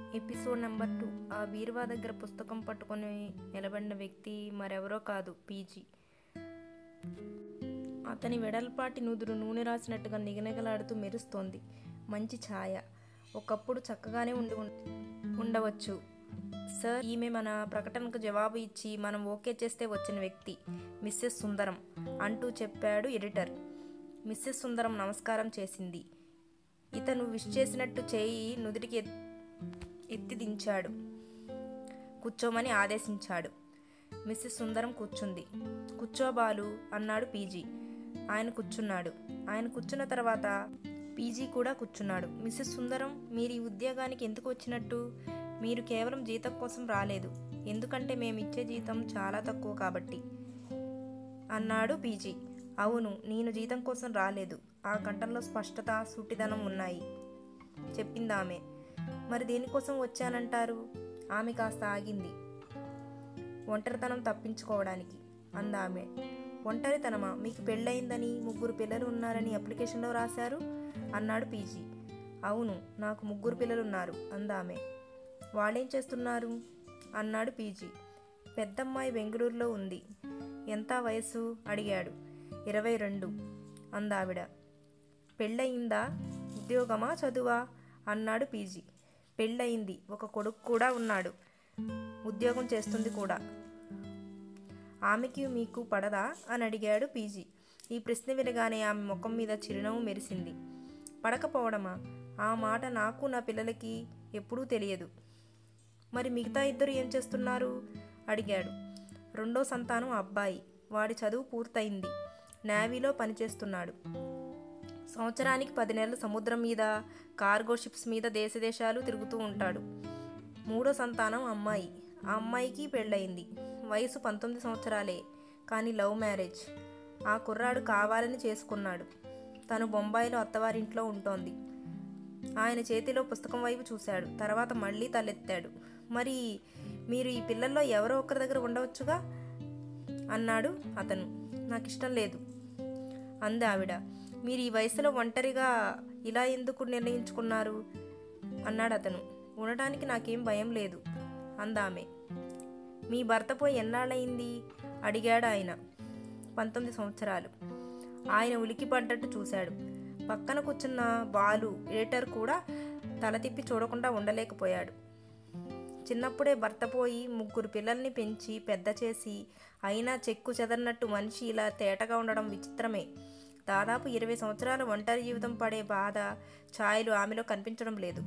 Episode number 2. ఆ బీరువా దగ్గర పుస్తకం పట్టుకొని నిలబడిన వ్యక్తి మరెవరో కాదు, పీజీ. అతని వెడల్పాటి నుదురు నూనె రాసినట్టుగా నిగనిగలాడుతూ మెరుస్తోంది. మంచి ఛాయ. ఒకప్పుడు చక్కగానే ఉండవచ్చు. సార్, ఈమె మన ప్రకటనకు జవాబు ఇచ్చి మనం ఓకే చేస్తే వచ్చిన వ్యక్తి, మిస్సెస్ సుందరం అంటూ చెప్పాడు ఎడిటర్. మిస్సెస్ సుందరం నమస్కారం చేసింది. ఇతను విష్ చేసినట్టు చేయి నుదుటికి ఎత్తి దించాడు. కూర్చోమని ఆదేశించాడు. మిస్సెస్ సుందరం కూర్చుంది. కూర్చోబాలు అన్నాడు పీజీ. ఆయన కూర్చున్నాడు. ఆయన కూర్చున్న తర్వాత పీజీ కూడా కూర్చున్నాడు. మిస్సెస్ సుందరం, మీరు ఈ ఉద్యోగానికి ఎందుకు వచ్చినట్టు? మీరు కేవలం జీతం కోసం రాలేదు, ఎందుకంటే మేమిచ్చే జీతం చాలా తక్కువ కాబట్టి అన్నాడు పీజీ. అవును, నేను జీతం కోసం రాలేదు. ఆ కంఠంలో స్పష్టత, సూటిదనం ఉన్నాయి. చెప్పిందామె. మరి దేనికోసం వచ్చానంటారు? ఆమె కాస్త ఆగింది. ఒంటరితనం తప్పించుకోవడానికి అందామె. ఒంటరితనమా? మీకు పెళ్ళయిందని, 3 పిల్లలు ఉన్నారని అప్లికేషన్లో రాశారు అన్నాడు పీజీ. అవును, నాకు 3 పిల్లలున్నారు అందామె. వాళ్ళేం చేస్తున్నారు అన్నాడు పీజీ. పెద్దమ్మాయి బెంగళూరులో ఉంది. ఎంత వయసు అడిగాడు. 22 అందావిడ. పెళ్ళయిందా? ఉద్యోగమా, చదువా అన్నాడు పీజీ. పెళ్ళయింది. ఒక కొడుకు కూడా ఉన్నాడు. ఉద్యోగం చేస్తుంది కూడా. ఆమెకి మీకు పడదా అని అడిగాడు పీజీ. ఈ ప్రశ్న వినగానే ఆమె ముఖం మీద చిరునవ్వు మెరిసింది. పడకపోవడమా? ఆ మాట నాకు నా పిల్లలకి ఎప్పుడూ తెలియదు. మరి మిగతా 2 ఏం చేస్తున్నారు అడిగాడు. 2వ సంతానం అబ్బాయి. వాడి చదువు పూర్తయింది. నేవీలో పనిచేస్తున్నాడు. సంవత్సరానికి 10 నెలలు సముద్రం మీద కార్గో షిప్స్ మీద దేశాలు తిరుగుతూ ఉంటాడు. 3వ సంతానం అమ్మాయి. ఆ అమ్మాయికి పెళ్ళయింది. వయసు 19 సంవత్సరాలే, కానీ లవ్ మ్యారేజ్. ఆ కుర్రాడు కావాలని చేసుకున్నాడు. తను బొంబాయిలో అత్తవారింట్లో ఉంటోంది. ఆయన చేతిలో పుస్తకం వైపు చూశాడు. తర్వాత మళ్ళీ తలెత్తాడు. మరి మీరు ఈ పిల్లల్లో ఎవరో ఒకరి దగ్గర ఉండవచ్చుగా అన్నాడు అతను. నాకిష్టం లేదు అంది ఆవిడ. మీరు ఈ వయసులో ఒంటరిగా ఇలా ఎందుకు నిర్ణయించుకున్నారు అన్నాడు అతను. ఉండటానికి నాకేం భయం లేదు అందామె. మీ భర్త పోయి ఎన్నాళ్ళయింది అడిగాడు ఆయన. 19 సంవత్సరాలు. ఆయన ఉలికిపడ్డట్టు చూశాడు. పక్కన కూర్చున్న బాలు ఎడిటర్ కూడా తల తిప్పి చూడకుండా ఉండలేకపోయాడు. చిన్నప్పుడే భర్త పోయి 3 పిల్లల్ని పెంచి పెద్ద చేసి అయినా చెక్కు చెదరినట్టు మనిషి ఇలా తేటగా ఉండడం విచిత్రమే. దాదాపు 20 సంవత్సరాల ఒంటరి జీవితం పడే బాధ ఛాయలు ఆమెలో కనిపించడం లేదు.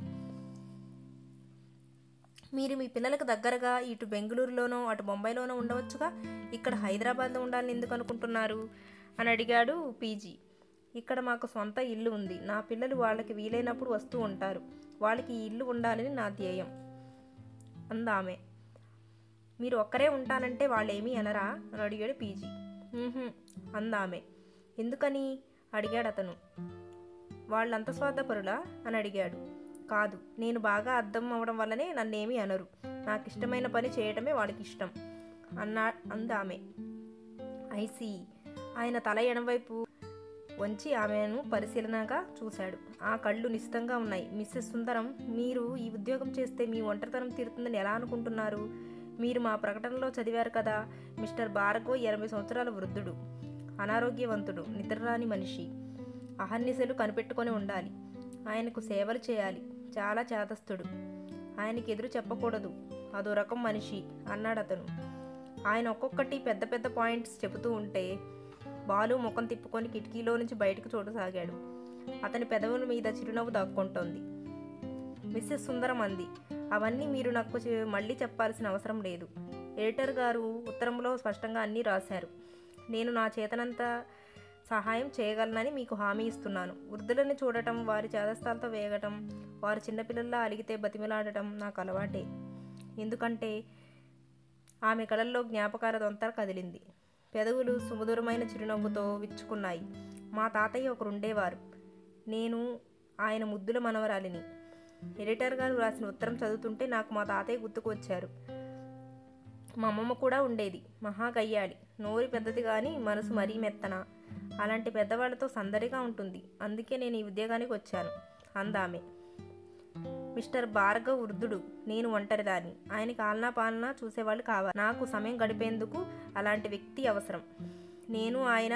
మీరు మీ పిల్లలకు దగ్గరగా ఇటు బెంగళూరులోనో అటు బొంబాయిలోనో ఉండవచ్చుగా, ఇక్కడ హైదరాబాద్లో ఉండాలని ఎందుకు అనుకుంటున్నారు అని అడిగాడు పీజీ. ఇక్కడ మాకు సొంత ఇల్లు ఉంది. నా పిల్లలు వాళ్ళకి వీలైనప్పుడు వస్తూ ఉంటారు. వాళ్ళకి ఈ ఇల్లు ఉండాలని నా ధ్యేయం అందామె. మీరు ఒక్కరే ఉంటానంటే వాళ్ళేమీ అనరా అని అడిగాడు పీజీ. అందామె. ఎందుకని అడిగాడు అతను. వాళ్ళంత స్వార్థపరులా అని అడిగాడు. కాదు, నేను బాగా అర్థం అవడం వల్లనే నన్నేమీ అనరు. నాకు ఇష్టమైన పని చేయటమే వాళ్ళకి ఇష్టం అందామె. ఐసీ. ఆయన తల ఎడమవైపు వంచి ఆమెను పరిశీలనగా చూశాడు. ఆ కళ్ళు నిశితంగా ఉన్నాయి. మిస్సెస్ సుందరం, మీరు ఈ ఉద్యోగం చేస్తే మీ ఒంటరితనం తీరుతుందని ఎలా అనుకుంటున్నారు? మీరు మా ప్రకటనలో చదివారు కదా. మిస్టర్ భార్గవ్ 80 సంవత్సరాల వృద్ధుడు, అనారోగ్యవంతుడు, నిద్రరాని మనిషి. అహర్నిశలు కనిపెట్టుకొని ఉండాలి. ఆయనకు సేవలు చేయాలి. చాలా చేతస్థుడు. ఆయనకి ఎదురు చెప్పకూడదు. అదో రకం మనిషి అన్నాడు అతను. ఆయన ఒక్కొక్కటి పెద్ద పెద్ద పాయింట్స్ చెబుతూ ఉంటే బాలు ముఖం తిప్పుకొని కిటికీలో నుంచి బయటకు చూడసాగాడు. అతని పెదవుల మీద చిరునవ్వు దాక్కుంటోంది. మిస్సెస్ సుందరం అంది. అవన్నీ మీరు నాకు మళ్ళీ చెప్పాల్సిన అవసరం లేదు. ఎడిటర్ గారు ఉత్తరంలో స్పష్టంగా అన్నీ రాశారు. నేను నా చేతనంత సహాయం చేయగలనని మీకు హామీ ఇస్తున్నాను. వృద్ధులను చూడటం, వారి చేదస్తాలతో వేగటం, వారు చిన్నపిల్లల్లా అలిగితే బతిమిలాడటం నాకు అలవాటే. ఎందుకంటే ఆమె కళల్లో జ్ఞాపకాల దొంతర కదిలింది. పెదవులు సుమధురమైన చిరునవ్వుతో విచ్చుకున్నాయి. మా తాతయ్య ఒకరుండేవారు. నేను ఆయన ముద్దుల మనవరాలిని. ఎడిటర్ గారు రాసిన ఉత్తరం చదువుతుంటే నాకు మా తాతయ్య గుర్తుకు వచ్చారు. మా అమ్మమ్మ కూడా ఉండేది. మహా గయ్యాళి. నోరు పెద్దది కానీ మనసు మరీ మెత్తన. అలాంటి పెద్దవాళ్లతో సందడిగా ఉంటుంది. అందుకే నేను ఈ ఉద్యోగానికి వచ్చాను అందామె. మిస్టర్ భార్గవ్ వృద్ధుడు, నేను ఒంటరిదాన్ని. ఆయనకి ఆలనా పాలనా చూసేవాళ్ళు కావాలి. నాకు సమయం గడిపేందుకు అలాంటి వ్యక్తి అవసరం. నేను ఆయన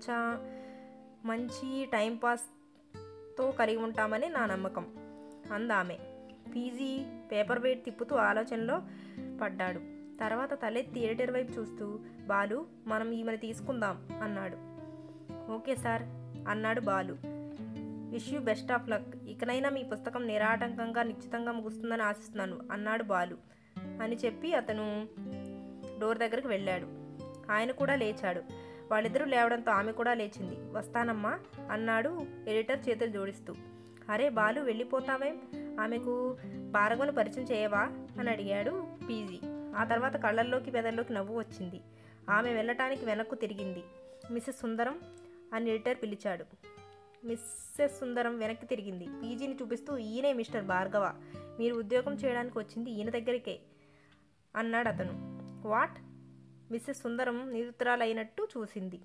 మంచి టైంపాస్తో కలిగి ఉంటామని నా నమ్మకం అందామె. పీజీ పేపర్ వెయిట్ తిప్పుతూ ఆలోచనలో పడ్డాడు. తర్వాత తలెత్తి ఎడిటర్ వైపు చూస్తూ, బాలు, మనం ఈమెను తీసుకుందాం అన్నాడు. ఓకే సార్ అన్నాడు Balu. Wish you best of luck. ఇకనైనా మీ పుస్తకం నిరాటంకంగా నిశ్చితంగా ముగుస్తుందని ఆశిస్తున్నాను అన్నాడు బాలు అని చెప్పి అతను డోర్ దగ్గరికి వెళ్ళాడు. ఆయన కూడా లేచాడు. వాళ్ళిద్దరూ లేవడంతో ఆమె కూడా లేచింది. వస్తానమ్మా అన్నాడు ఎడిటర్ చేతులు జోడిస్తూ. అరే బాలు, వెళ్ళిపోతావేం? ఆమెకు భార్గవను పరిచయం చేయవా అని అడిగాడు పీజీ. ఆ తర్వాత కళ్ళల్లోకి పెదల్లోకి నవ్వు వచ్చింది. ఆమె వెళ్ళటానికి వెనక్కు తిరిగింది. మిస్సెస్ సుందరం అని ఎడిటర్ పిలిచాడు. మిస్సెస్ సుందరం వెనక్కి తిరిగింది. పీజీని చూపిస్తూ, ఈయనే మిస్టర్ భార్గవ. మీరు ఉద్యోగం చేయడానికి వచ్చింది ఈయన దగ్గరికే అన్నాడు అతను. వాట్? మిస్సెస్ సుందరం నిరుత్తరాలైనట్టు చూసింది.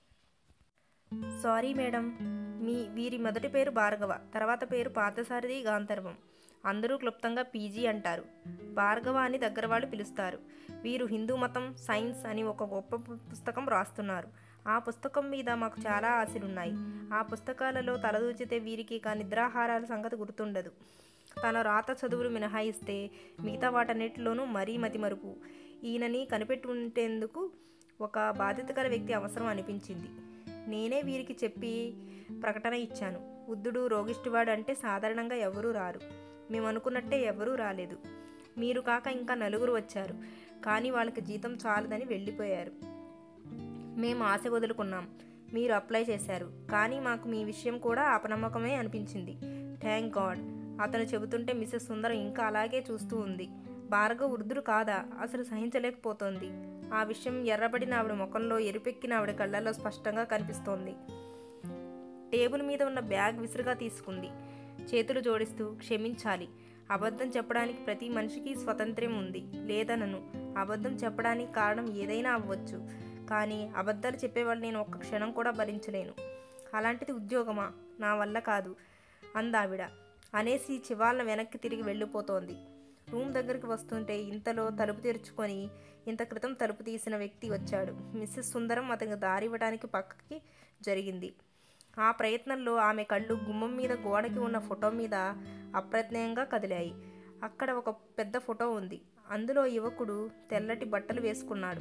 సారీ మేడం, వీరి మొదటి పేరు భార్గవ, తర్వాత పేరు పార్థసారథి గాంధర్వం. అందరూ క్లుప్తంగా పీజీ అంటారు. భార్గవ అని దగ్గర వాళ్ళు పిలుస్తారు. వీరు హిందూ మతం, సైన్స్ అని ఒక గొప్ప పుస్తకం రాస్తున్నారు. ఆ పుస్తకం మీద మాకు చాలా ఆశలున్నాయి. ఆ పుస్తకాలలో తలదూచితే వీరికి నిద్రాహారాల సంగతి గుర్తుండదు. తన రాత చదువులు మినహాయిస్తే మిగతా వాటన్నిటిలోనూ మరీ మతిమరుపు. ఈయనని కనిపెట్టి ఉంటేందుకు ఒక బాధ్యతగల వ్యక్తి అవసరం అనిపించింది. నేనే వీరికి చెప్పి ప్రకటన ఇచ్చాను. వృద్ధుడు, రోగిష్టివాడు అంటే సాధారణంగా ఎవరూ రారు. మేము అనుకున్నట్టే ఎవరూ రాలేదు. మీరు కాక ఇంకా 4 వచ్చారు. కానీ వాళ్ళకి జీతం చాలదని వెళ్ళిపోయారు. మేము ఆశ వదులుకున్నాం. మీరు అప్లై చేశారు. కానీ మాకు మీ విషయం కూడా అపనమ్మకమే అనిపించింది. Thank God. అతను చెబుతుంటే మిస్సెస్ సుందరం ఇంకా అలాగే చూస్తూ ఉంది. భార్గవ్ వృద్ధుడు కాదా? అసలు సహించలేకపోతోంది. ఆ విషయం ఎర్రబడిన ఆవిడ ముఖంలో, ఎరుపెక్కిన ఆవిడ కళ్ళల్లో స్పష్టంగా కనిపిస్తోంది. టేబుల్ మీద ఉన్న బ్యాగ్ విసురుగా తీసుకుంది. చేతులు జోడిస్తూ, క్షమించాలి. అబద్ధం చెప్పడానికి ప్రతి మనిషికి స్వతంత్రం ఉంది. లేదనను. అబద్ధం చెప్పడానికి కారణం ఏదైనా అవ్వచ్చు. కానీ అబద్ధాలు చెప్పేవాళ్ళు నేను ఒక్క క్షణం కూడా భరించలేను. అలాంటిది ఉద్యోగమా? నా వల్ల కాదు అందావిడ. అనేసి చివాళ్ళ వెనక్కి తిరిగి వెళ్ళిపోతోంది. రూమ్ దగ్గరికి వస్తుంటే ఇంతలో తలుపు తెరుచుకొని ఇంత క్రితం తలుపు తీసిన వ్యక్తి వచ్చాడు. మిస్సెస్ సుందరం అతనికి దారివ్వడానికి పక్కకి జరిగింది. ఆ ప్రయత్నంలో ఆమె కళ్ళు గుమ్మం మీద గోడకి ఉన్న ఫోటో మీద అప్రజ్ఞంగా కదిలాయి. అక్కడ ఒక పెద్ద ఫోటో ఉంది. అందులో యువకుడు తెల్లటి బట్టలు వేసుకున్నాడు.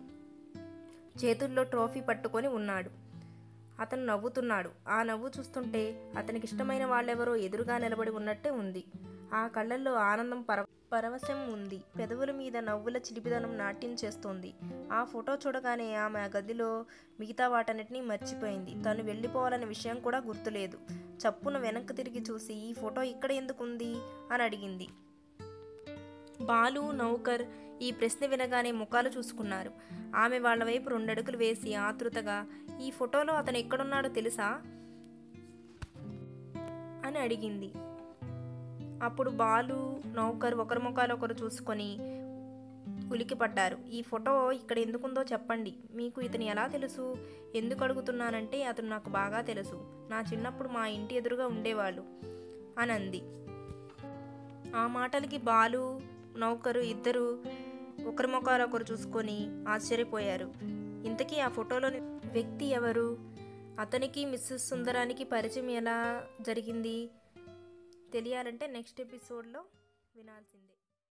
చేతుల్లో ట్రోఫీ పట్టుకొని ఉన్నాడు. అతను నవ్వుతున్నాడు. ఆ నవ్వు చూస్తుంటే అతనికి ఇష్టమైన వాళ్ళెవరో ఎదురుగా నిలబడి ఉన్నట్టే ఉంది. ఆ కళ్ళల్లో ఆనందం, పరవశం ఉంది. పెదవుల మీద నవ్వుల చిలిపిదనం నాట్యం చేస్తోంది. ఆ ఫోటో చూడగానే ఆమె ఆ గదిలో మిగతా వాటన్నిటినీ మర్చిపోయింది. తను వెళ్ళిపోవాలనే విషయం కూడా గుర్తులేదు. చప్పున వెనక్కి తిరిగి చూసి, ఈ ఫోటో ఇక్కడ ఎందుకుంది అని అడిగింది. బాలు, నౌకర్ ఈ ప్రశ్న వినగానే ముఖాలు చూసుకున్నారు. ఆమె వాళ్ళ వైపు 2 అడుగులు వేసి ఆతృతగా, ఈ ఫోటోలో అతను ఎక్కడున్నాడో తెలుసా అని అడిగింది. అప్పుడు బాలు, నౌకర్ ఒకరి ముఖాలు ఒకరు చూసుకొని ఉలికిపడ్డారు. ఈ ఫోటో ఇక్కడ ఎందుకుందో చెప్పండి. మీకు ఇతను ఎలా తెలుసు? ఎందుకు అడుగుతున్నానంటే అతను నాకు బాగా తెలుసు. నా చిన్నప్పుడు మా ఇంటి ఎదురుగా ఉండేవాళ్ళు అని అంది. ఆ మాటలకి బాలు, నౌకరు ఇద్దరు ఒకరి ముఖాలు ఒకరు చూసుకొని ఆశ్చర్యపోయారు. ఇంతకీ ఆ ఫోటోలోని వ్యక్తి ఎవరు? అతనికి మిస్సెస్ సుందరానికి పరిచయం ఎలా జరిగింది? తెలియాలంటే నెక్స్ట్ ఎపిసోడ్లో వినాల్సిందే.